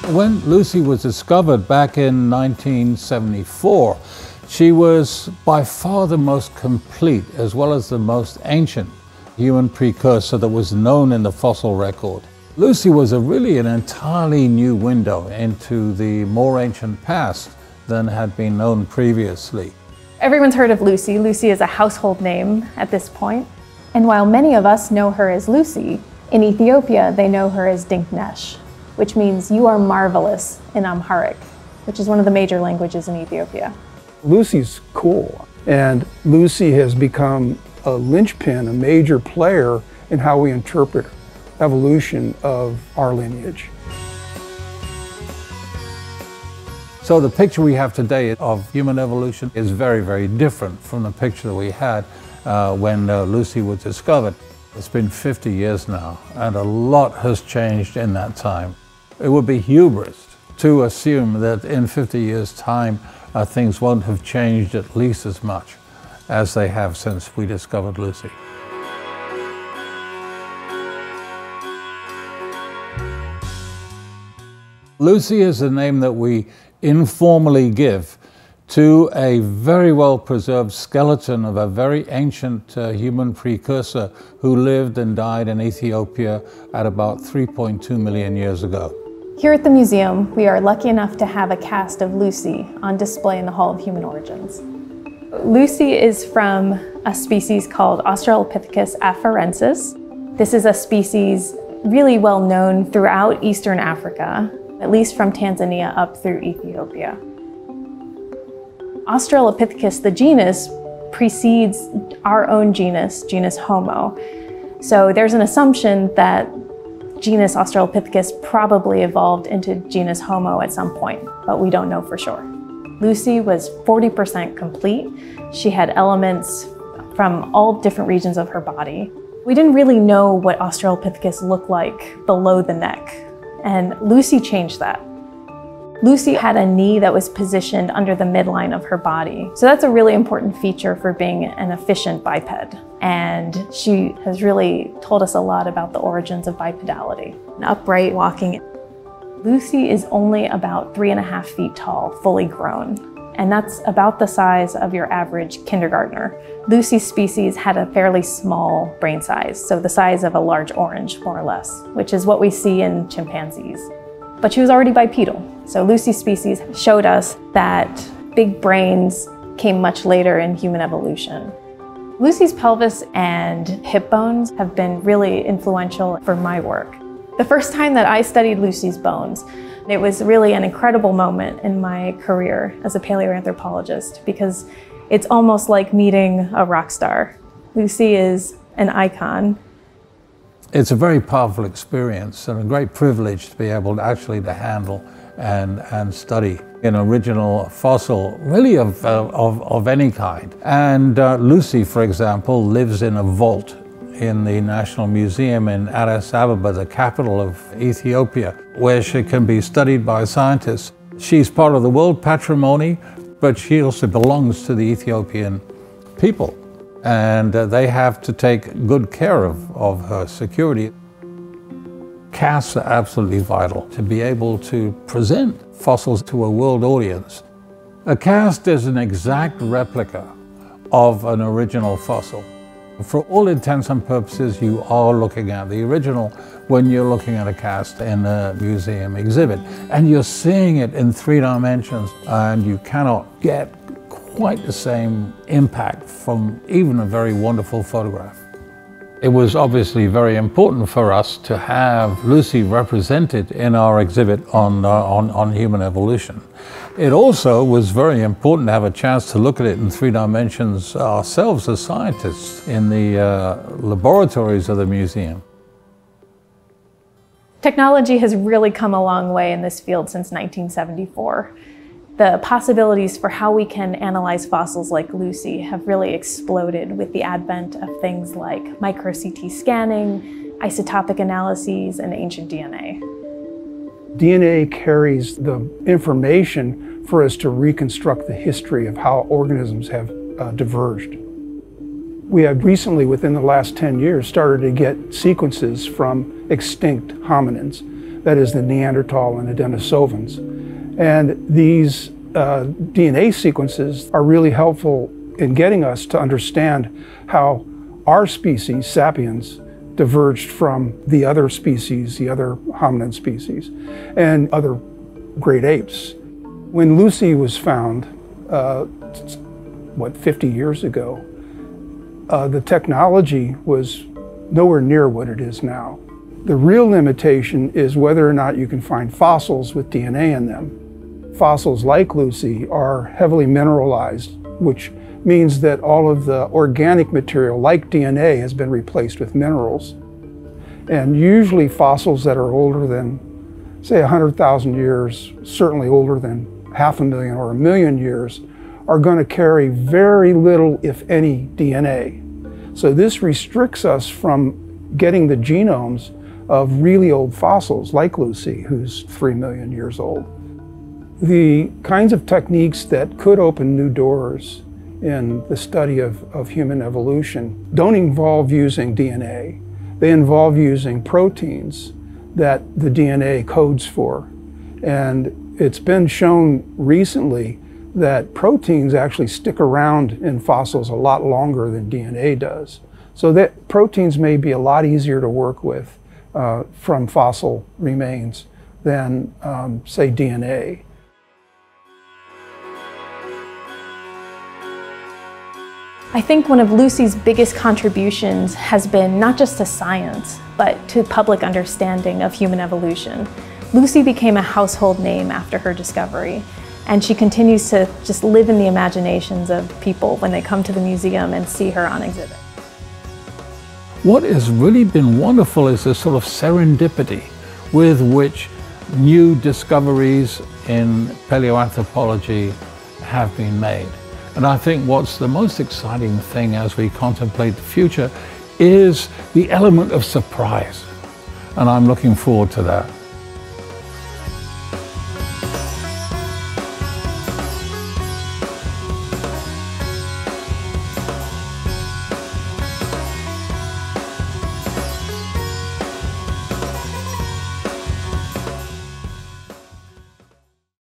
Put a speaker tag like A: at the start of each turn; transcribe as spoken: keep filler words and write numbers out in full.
A: When Lucy was discovered back in nineteen seventy-four, she was by far the most complete, as well as the most ancient human precursor that was known in the fossil record. Lucy was a really an entirely new window into the more ancient past than had been known previously.
B: Everyone's heard of Lucy. Lucy is a household name at this point. And while many of us know her as Lucy, in Ethiopia they know her as Dinknesh, which means you are marvelous in Amharic, which is one of the major languages in Ethiopia.
C: Lucy's cool, and Lucy has become a linchpin, a major player in how we interpret evolution of our lineage.
A: So the picture we have today of human evolution is very, very different from the picture that we had uh, when uh, Lucy was discovered. It's been fifty years now, and a lot has changed in that time. It would be hubris to assume that in fifty years' time uh, things won't have changed at least as much as they have since we discovered Lucy. Lucy is the name that we informally give to a very well preserved skeleton of a very ancient uh, human precursor who lived and died in Ethiopia at about three point two million years ago.
B: Here at the museum, we are lucky enough to have a cast of Lucy on display in the Hall of Human Origins. Lucy is from a species called Australopithecus afarensis. This is a species really well known throughout Eastern Africa, at least from Tanzania up through Ethiopia. Australopithecus, the genus, precedes our own genus, genus Homo. So there's an assumption that genus Australopithecus probably evolved into genus Homo at some point, but we don't know for sure. Lucy was forty percent complete. She had elements from all different regions of her body. We didn't really know what Australopithecus looked like below the neck, and Lucy changed that. Lucy had a knee that was positioned under the midline of her body. So that's a really important feature for being an efficient biped. And she has really told us a lot about the origins of bipedality. Upright walking. Lucy is only about three and a half feet tall, fully grown. And that's about the size of your average kindergartner. Lucy's species had a fairly small brain size, so the size of a large orange, more or less, which is what we see in chimpanzees. But she was already bipedal. So Lucy's species showed us that big brains came much later in human evolution. Lucy's pelvis and hip bones have been really influential for my work. The first time that I studied Lucy's bones, it was really an incredible moment in my career as a paleoanthropologist because it's almost like meeting a rock star. Lucy is an icon.
A: It's a very powerful experience and a great privilege to be able to actually to handle and, and study an original fossil, really of, uh, of, of any kind. And uh, Lucy, for example, lives in a vault in the National Museum in Addis Ababa, the capital of Ethiopia, where she can be studied by scientists. She's part of the world patrimony, but she also belongs to the Ethiopian people. And uh, they have to take good care of, of her security. Casts are absolutely vital to be able to present fossils to a world audience. A cast is an exact replica of an original fossil. For all intents and purposes, you are looking at the original when you're looking at a cast in a museum exhibit. And you're seeing it in three dimensions, and you cannot get quite the same impact from even a very wonderful photograph. It was obviously very important for us to have Lucy represented in our exhibit on, uh, on, on human evolution. It also was very important to have a chance to look at it in three dimensions ourselves as scientists in the uh, laboratories of the museum.
B: Technology has really come a long way in this field since nineteen seventy-four. The possibilities for how we can analyze fossils like Lucy have really exploded with the advent of things like micro C T scanning, isotopic analyses, and ancient D N A.
C: D N A carries the information for us to reconstruct the history of how organisms have uh, diverged. We have recently, within the last ten years, started to get sequences from extinct hominins that is the Neanderthal and the Denisovans. And these uh, D N A sequences are really helpful in getting us to understand how our species, sapiens, diverged from the other species, the other hominid species, and other great apes. When Lucy was found, uh, what, fifty years ago, uh, the technology was nowhere near what it is now. The real limitation is whether or not you can find fossils with D N A in them. Fossils like Lucy are heavily mineralized, which means that all of the organic material, like D N A, has been replaced with minerals. And usually fossils that are older than, say, one hundred thousand years, certainly older than half a million or a million years, are going to carry very little, if any, D N A. So this restricts us from getting the genomes of really old fossils, like Lucy, who's three million years old. The kinds of techniques that could open new doors in the study of, of human evolution don't involve using D N A. They involve using proteins that the D N A codes for. And it's been shown recently that proteins actually stick around in fossils a lot longer than D N A does. So that proteins may be a lot easier to work with uh, from fossil remains than, um, say, D N A.
B: I think one of Lucy's biggest contributions has been not just to science, but to public understanding of human evolution. Lucy became a household name after her discovery, and she continues to just live in the imaginations of people when they come to the museum and see her on exhibit.
A: What has really been wonderful is the sort of serendipity with which new discoveries in paleoanthropology have been made. And I think what's the most exciting thing as we contemplate the future is the element of surprise. And I'm looking forward to that.